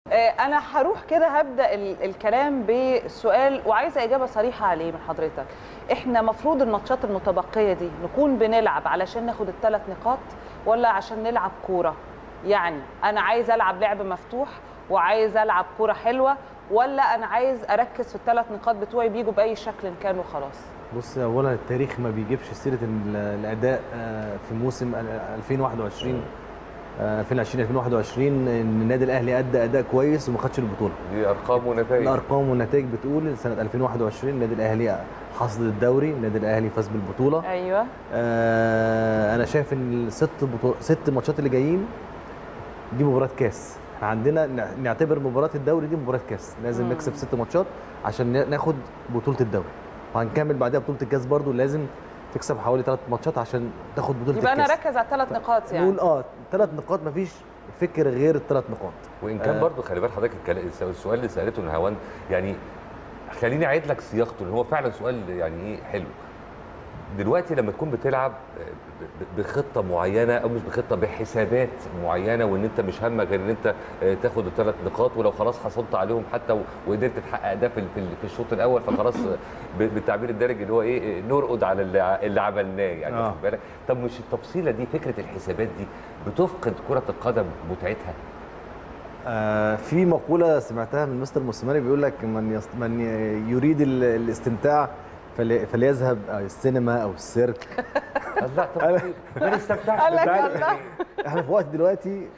انا هروح كده هبدا الكلام بسؤال وعايزه اجابه صريحه عليه من حضرتك. احنا مفروض الماتشات المتبقيه دي نكون بنلعب علشان ناخد الثلاث نقاط ولا عشان نلعب كوره؟ يعني انا عايز العب لعب مفتوح وعايز العب كوره حلوه، ولا انا عايز اركز في الثلاث نقاط بتوعي بيجوا باي شكل كان وخلاص؟ بص، اولا التاريخ ما بيجيبش سيره الاداء في موسم 2021 2021 ان النادي الاهلي ادى اداء كويس وما خدش البطوله. دي ارقام ونتائج. الارقام والنتائج بتقول سنه 2021 النادي الاهلي حصد الدوري، النادي الاهلي فاز بالبطوله. ايوه. انا شايف ان ست ماتشات اللي جايين دي مباراه كاس. احنا عندنا نعتبر مباراه الدوري دي مباراه كاس، لازم نكسب 6 ماتشات عشان ناخد بطوله الدوري، وهنكمل بعدها بطوله الكاس برضو لازم تكسب حوالي 3 ماتشات عشان تاخد بطوله يبقى الكاس. انا اركز على الثلاث نقاط يعني. نقول 3 نقاط، مفيش فكر غير الثلاث نقاط. وان كان برضو خلي بال حضرتك السؤال اللي سالته نهاوند يعني خليني اعيد لك صياغته لان هو فعلا سؤال يعني ايه حلو. دلوقتي لما تكون بتلعب بخطه معينه او مش بخطه، بحسابات معينه، وان انت مش همك غير ان انت تاخد الثلاث نقاط، ولو خلاص حصلت عليهم حتى وقدرت تحقق ده في الشوط الاول فخلاص بالتعبير الدارج اللي هو ايه نرقد على اللي عملناه يعني. واخد بالك؟ طب مش التفصيله دي، فكره الحسابات دي بتفقد كره القدم متعتها؟ في مقوله سمعتها من مستر موسيماني بيقول لك من يريد الاستمتاع فليذهب السينما او السيرك. لا طب ما نستمتعش. احنا في وقت دلوقتي،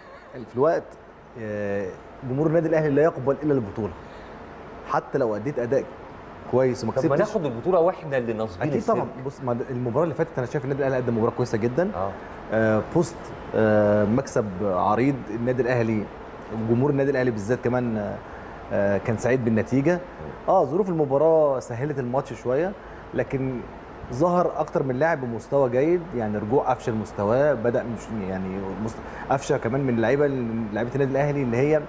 جمهور النادي الاهلي لا يقبل الا البطوله، حتى لو اديت اداء كويس وما كسبتش. طب ما ناخد البطوله واحنا اللي ناصبين. اكيد طبعا. بص، المباراه اللي فاتت انا شايف النادي الاهلي قدم مباراه كويسه جدا. فزت مكسب عريض. النادي الاهلي وجمهور النادي الاهلي بالذات كمان كان سعيد بالنتيجه. ظروف المباراه سهلت الماتش شويه، لكن ظهر اكتر من لاعب بمستوى جيد. يعني رجوع قفشه لمستواه بدا، مش يعني قفشه كمان من لعيبه النادي الاهلي اللي هي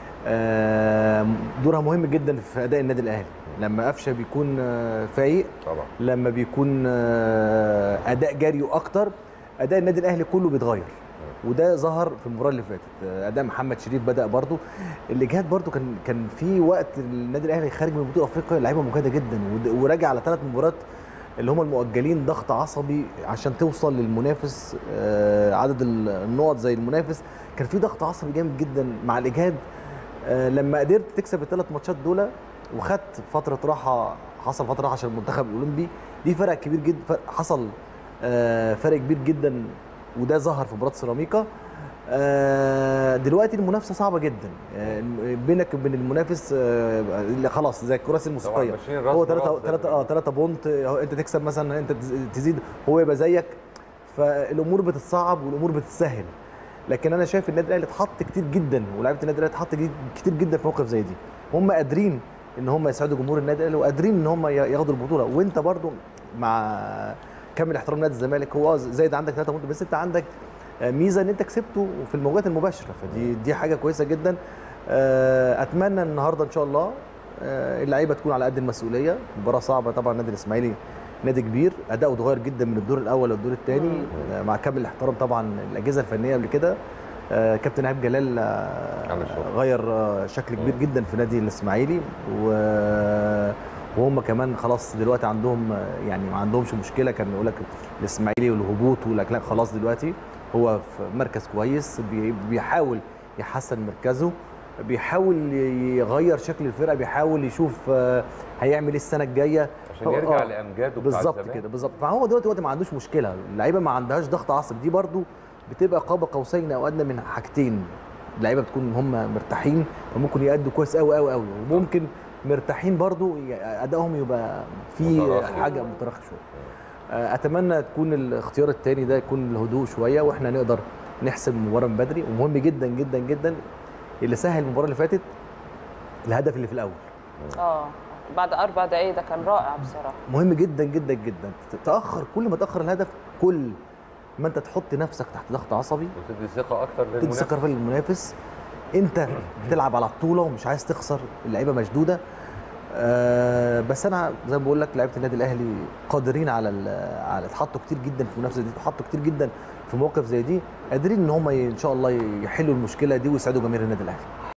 دورها مهم جدا في اداء النادي الاهلي. لما قفشه بيكون فايق طبعا، لما بيكون اداء جري اكتر، اداء النادي الاهلي كله بيتغير، وده ظهر في المباراه اللي فاتت. اداء محمد شريف بدا برضو. الاجهاد برضو كان في وقت النادي الاهلي خارج من بطوله افريقيا اللعيبه مجهده جدا، وراجع على 3 مباريات اللي هم المؤجلين، ضغط عصبي عشان توصل للمنافس، عدد النقط زي المنافس، كان في ضغط عصبي جامد جدا مع الاجهاد. لما قدرت تكسب ال3 ماتشات دول وخدت فتره راحه، حصل فتره راحه عشان المنتخب الاولمبي، دي فرق كبير جدا، حصل فرق كبير جدا، وده ظهر في مباراه سيراميكا. دلوقتي المنافسه صعبه جدا بينك وبين المنافس، اللي خلاص زي الكراسي الموسيقيه، هو 3 بونت، انت تكسب مثلا، انت تزيد هو يبقى زيك، فالامور بتتصعب والامور بتتسهل. لكن انا شايف النادي الاهلي اتحط كتير جدا، ولاعيبه النادي الاهلي اتحط كتير جدا في موقف زي دي. هم قادرين ان هم يساعدوا جمهور النادي الاهلي، وقادرين ان هم ياخدوا البطوله. وانت برضو مع كامل احترام نادي الزمالك، هو زايد عندك 3 بونت، بس انت عندك ميزه ان انت كسبته في المواجهات المباشره، فدي حاجه كويسه جدا. اتمنى النهارده ان شاء الله اللعيبه تكون على قد المسؤوليه. مباراه صعبه طبعا، النادي الاسماعيلي نادي كبير، اداؤه اتغير جدا من الدور الاول للدور الثاني، مع كامل الاحترام طبعا الاجهزه الفنيه قبل كده. كابتن ايهاب جلال غير شكل كبير جدا في نادي الاسماعيلي، وهم كمان خلاص دلوقتي عندهم يعني ما عندهمش مشكله. كان يقول لك الاسماعيلي والهبوط، لا خلاص دلوقتي هو في مركز كويس، بيحاول يحسن مركزه، بيحاول يغير شكل الفرقه، بيحاول يشوف هيعمل ايه السنه الجايه عشان يرجع لامجاده بالظبط كده بالظبط. فهو دلوقتي ما عندوش مشكله، اللعيبه ما عندهاش ضغط عصبي. دي برده بتبقى قاب قوسين او ادنى من حاجتين، اللعيبه بتكون هم مرتاحين وممكن يأدوا كويس قوي قوي قوي، وممكن مرتاحين برده ادائهم يبقى في حاجه متراخ شويه. اتمنى تكون الاختيار الثاني ده يكون الهدوء شويه، واحنا نقدر نحسم المباراه من بدري. ومهم جدا جدا جدا اللي سهل المباراه اللي فاتت الهدف اللي في الاول. بعد 4 دقايق ده كان رائع بصراحه. مهم جدا جدا جدا. تاخر، كل ما تاخر الهدف كل ما انت تحط نفسك تحت ضغط عصبي، وتدي ثقه اكتر للمنافس. تدي ثقه للمنافس. انت بتلعب على بطوله ومش عايز تخسر، اللعيبه مشدوده. بس انا زي ما بقول لك لعيبه النادي الاهلي قادرين على اتحطوا كتير جدا في المنافسه دي، اتحطوا كتير جدا في مواقف زي دي، قادرين ان هم ان شاء الله يحلوا المشكله دي ويساعدوا جماهير النادي الاهلي.